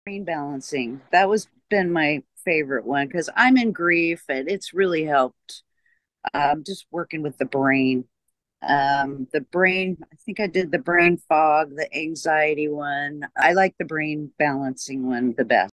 Brain balancing. That was been my favorite one because I'm in grief and it's really helped just working with the brain. The brain, I think I did the brain fog, the anxiety one. I like the brain balancing one the best.